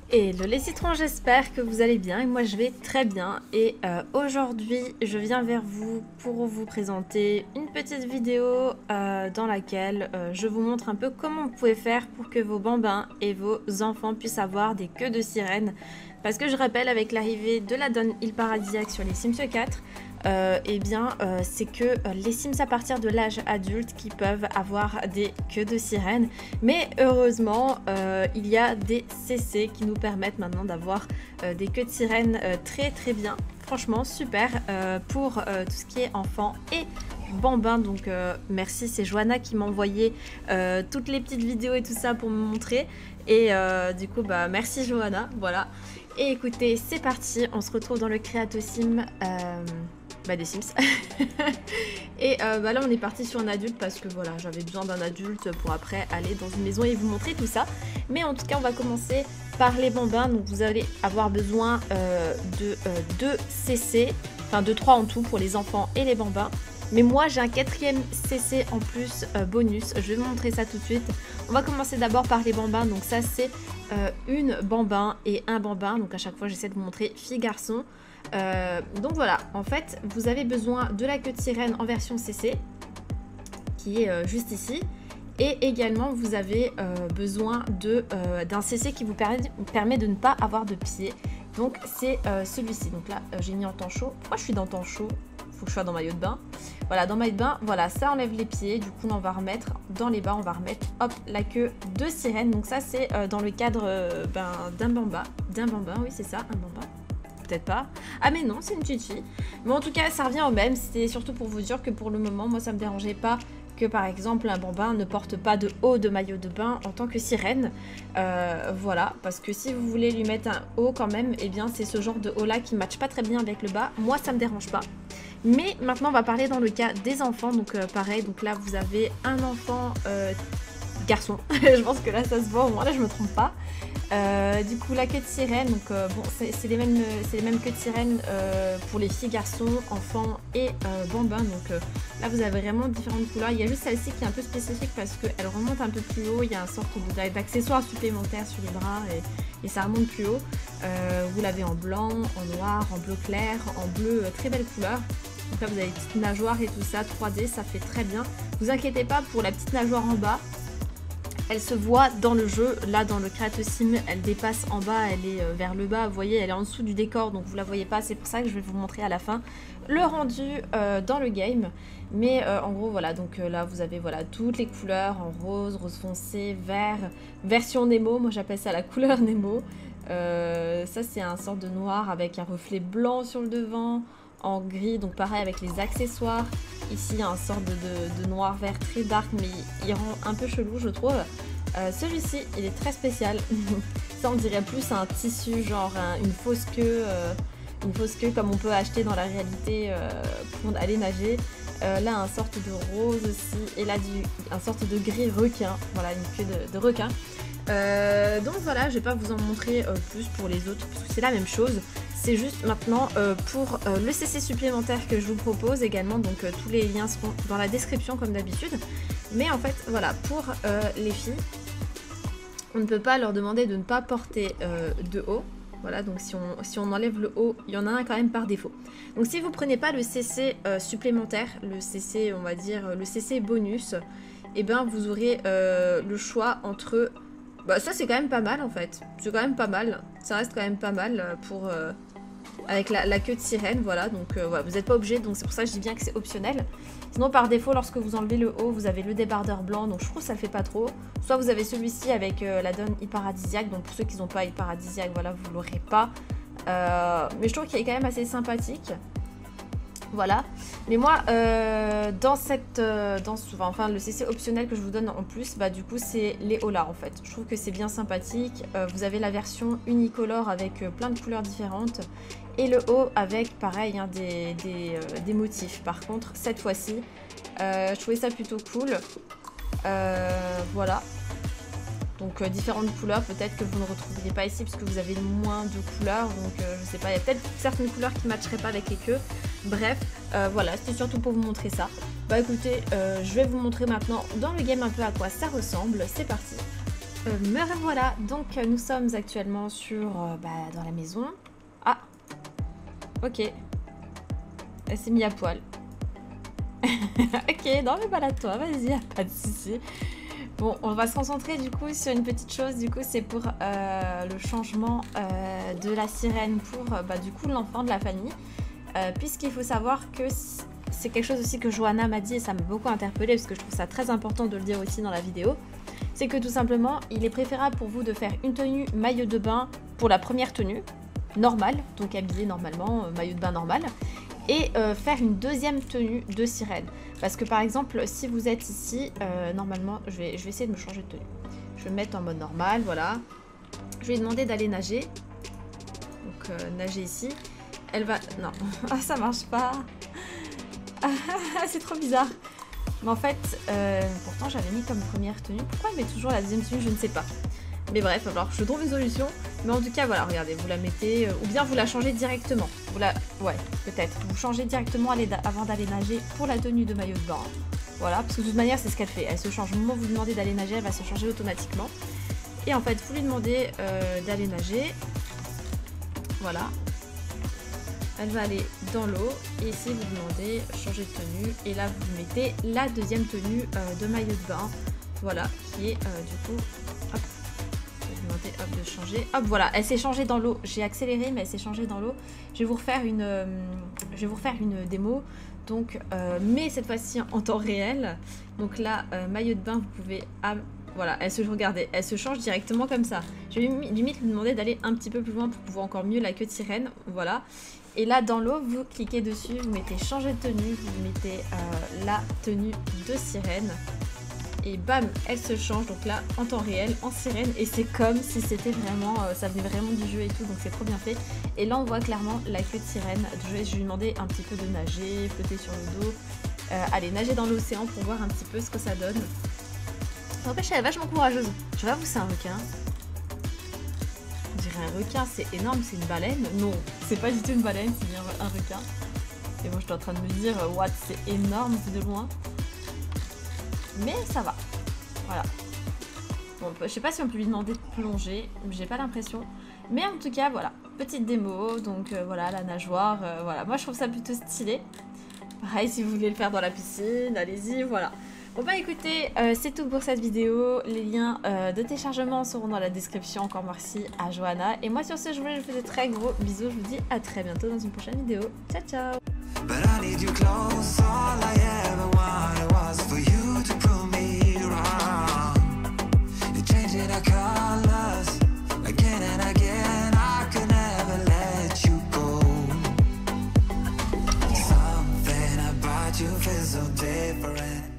Hello les citrons, j'espère que vous allez bien et moi je vais très bien et aujourd'hui je viens vers vous pour vous présenter une petite vidéo dans laquelle je vous montre un peu comment vous pouvez faire pour que vos bambins et vos enfants puissent avoir des queues de sirène, parce que je rappelle, avec l'arrivée de la donne île paradisiaque sur les Sims 4, c'est que les Sims à partir de l'âge adulte qui peuvent avoir des queues de sirène, mais heureusement il y a des CC qui nous permettent maintenant d'avoir des queues de sirène très bien, franchement super pour tout ce qui est enfant et bambin. Donc merci, c'est Johanna qui m'a envoyé toutes les petites vidéos et tout ça pour me montrer, et du coup bah merci Johanna, voilà. Et écoutez, c'est parti, on se retrouve dans le Créatosim des Sims. Et là on est parti sur un adulte parce que voilà, j'avais besoin d'un adulte pour après aller dans une maison et vous montrer tout ça. Mais en tout cas on va commencer par les bambins. Donc vous allez avoir besoin de 2 CC, enfin de 3 en tout pour les enfants et les bambins. Mais moi j'ai un 4e CC en plus bonus, je vais vous montrer ça tout de suite. On va commencer d'abord par les bambins, donc ça c'est une bambin et un bambin, donc à chaque fois j'essaie de vous montrer fille-garçon. Donc voilà, en fait vous avez besoin de la queue de sirène en version CC qui est juste ici, et également vous avez besoin d'un CC qui vous permet de ne pas avoir de pied, donc c'est celui-ci. Donc là j'ai mis en temps chaud. Pourquoi je suis dans temps chaud? Faut que je sois dans maillot de bain. Voilà, dans maillot de bain, voilà, ça enlève les pieds. Du coup on va remettre dans les bas, on va remettre hop la queue de sirène. Donc ça c'est dans le cadre d'un bambin, oui c'est ça, un bambin. Peut-être pas. Ah mais non, c'est une petite fille. Mais en tout cas, ça revient au même. C'était surtout pour vous dire que pour le moment, moi, ça me dérangeait pas que par exemple un bambin ne porte pas de haut de maillot de bain en tant que sirène. Voilà, parce que si vous voulez lui mettre un haut quand même, et bien c'est ce genre de haut là qui matche pas très bien avec le bas. Moi, ça me dérange pas. Mais maintenant, on va parler dans le cas des enfants. Donc pareil, donc là, vous avez un enfant garçon. Je pense que là, ça se voit au moins. Là, je me trompe pas. Du coup la queue de sirène, donc bon c'est les mêmes queues de sirène pour les filles, garçons, enfants et bambins. Donc là vous avez vraiment différentes couleurs. Il y a juste celle-ci qui est un peu spécifique parce qu'elle remonte un peu plus haut. Il y a un sorte d'accessoire supplémentaire sur les bras et ça remonte plus haut. Vous l'avez en blanc, en noir, en bleu clair, en bleu, très belle couleur. Donc là vous avez une petite nageoire et tout ça, 3D, ça fait très bien. Vous inquiétez pas pour la petite nageoire en bas. Elle se voit dans le jeu, là dans le Créatosim, elle dépasse en bas, elle est vers le bas, vous voyez, elle est en dessous du décor, donc vous la voyez pas, c'est pour ça que je vais vous montrer à la fin le rendu dans le game. Mais en gros voilà, donc là vous avez voilà toutes les couleurs en rose, rose foncé, vert, version Nemo, moi j'appelle ça la couleur Nemo. Ça c'est un sort de noir avec un reflet blanc sur le devant, en gris, donc pareil avec les accessoires. Ici il y a un sort de noir vert très dark, mais il rend un peu chelou je trouve. Celui-ci il est très spécial. Ça on dirait plus un tissu, genre une fausse queue comme on peut acheter dans la réalité pour aller nager. Là un sorte de rose aussi, et là un sorte de gris requin, voilà, une queue de requin. Donc voilà, je vais pas vous en montrer plus pour les autres parce que c'est la même chose. C'est juste maintenant pour le CC supplémentaire que je vous propose également, donc tous les liens seront dans la description comme d'habitude. Mais en fait voilà, pour les filles, on ne peut pas leur demander de ne pas porter de haut. Voilà, donc si on enlève le haut, il y en a un quand même par défaut. Donc si vous prenez pas le CC supplémentaire, le CC on va dire, le CC bonus, et ben vous aurez le choix entre... Bah ça c'est quand même pas mal en fait, c'est quand même pas mal, ça reste quand même pas mal pour... avec la queue de sirène, voilà, donc voilà, vous n'êtes pas obligé, donc c'est pour ça que je dis bien que c'est optionnel. Sinon par défaut, lorsque vous enlevez le haut, vous avez le débardeur blanc, donc je trouve que ça le fait pas trop. Soit vous avez celui-ci avec la donne île paradisiaque, donc pour ceux qui n'ont pas île paradisiaque, voilà, vous l'aurez pas. Mais je trouve qu'il est quand même assez sympathique. Voilà, mais moi enfin le CC optionnel que je vous donne en plus, bah du coup c'est les hauts là en fait. Je trouve que c'est bien sympathique. Vous avez la version unicolore avec plein de couleurs différentes, et le haut avec pareil hein, des motifs. Par contre cette fois-ci je trouvais ça plutôt cool. Voilà, donc différentes couleurs, peut-être que vous ne retrouveriez pas ici parce que vous avez moins de couleurs, donc je sais pas, il y a peut-être certaines couleurs qui ne matcheraient pas avec les queues. Bref, voilà, c'était surtout pour vous montrer ça. Bah écoutez, je vais vous montrer maintenant dans le game un peu à quoi ça ressemble, c'est parti. me revoilà. Donc nous sommes actuellement sur dans la maison. Ah, ok. Elle s'est mise à poil. Ok, non mais balade-toi, vas-y, y'a pas de souci. Bon, on va se concentrer du coup sur une petite chose. Du coup, c'est pour le changement de la sirène pour du coup l'enfant de la famille. Puisqu'il faut savoir que c'est quelque chose aussi que Johanna m'a dit et ça m'a beaucoup interpellée parce que je trouve ça très important de le dire aussi dans la vidéo. C'est que tout simplement, il est préférable pour vous de faire une tenue maillot de bain pour la première tenue, normale, donc habillé normalement, maillot de bain normal, et faire une deuxième tenue de sirène. Parce que par exemple, si vous êtes ici, normalement, je vais essayer de me changer de tenue. Je vais me mettre en mode normal, voilà. Je vais lui demander d'aller nager. Donc nager ici. Elle va... Non, ah, ça marche pas. C'est trop bizarre. Mais en fait, pourtant j'avais mis comme première tenue. Pourquoi elle met toujours la deuxième tenue? Je ne sais pas. Mais bref, il va falloir que je trouve une solution. Mais en tout cas, voilà, regardez, vous la mettez... ou bien vous la changez directement. Ouais, peut-être. Vous changez directement avant d'aller nager pour la tenue de maillot de bain. Voilà, parce que de toute manière, c'est ce qu'elle fait. Elle se change. Au moment où vous lui demandez d'aller nager, elle va se changer automatiquement. Et en fait, vous lui demandez d'aller nager. Voilà. Elle va aller dans l'eau et ici vous demandez changer de tenue et là vous mettez la deuxième tenue de maillot de bain, voilà, qui est du coup, hop, je vais demander hop, de changer, hop voilà, elle s'est changée dans l'eau, j'ai accéléré mais elle s'est changée dans l'eau. Je vais vous refaire une démo, donc mais cette fois-ci en temps réel. Donc là maillot de bain, vous pouvez voilà, regardez, elle se change directement comme ça. Je vais limite lui demander d'aller un petit peu plus loin pour voir encore mieux la queue de sirène, voilà. Et là, dans l'eau, vous cliquez dessus, vous mettez changer de tenue, vous mettez la tenue de sirène. Et bam, elle se change, donc là, en temps réel, en sirène. Et c'est comme si c'était vraiment, ça venait vraiment du jeu et tout, donc c'est trop bien fait. Et là, on voit clairement la queue de sirène. Je vais lui demander un petit peu de nager, flotter sur le dos. Aller nager dans l'océan pour voir un petit peu ce que ça donne. N'empêche, elle est vachement courageuse. Je vois, vous, c'est un requin. On dirait un requin, c'est énorme, c'est une baleine. Non, c'est pas du tout une baleine, c'est bien un requin. Et moi je suis en train de me dire, what, c'est énorme vu de loin. Mais ça va, voilà. Bon, je sais pas si on peut lui demander de plonger, j'ai pas l'impression. Mais en tout cas, voilà, petite démo, donc voilà, la nageoire, voilà. Moi je trouve ça plutôt stylé. Pareil, si vous voulez le faire dans la piscine, allez-y, voilà. Bon bah écoutez, c'est tout pour cette vidéo. Les liens de téléchargement seront dans la description. Encore merci à Johanna. Et moi sur ce, je vous fais de très gros bisous. Je vous dis à très bientôt dans une prochaine vidéo. Ciao ciao. You feel so different.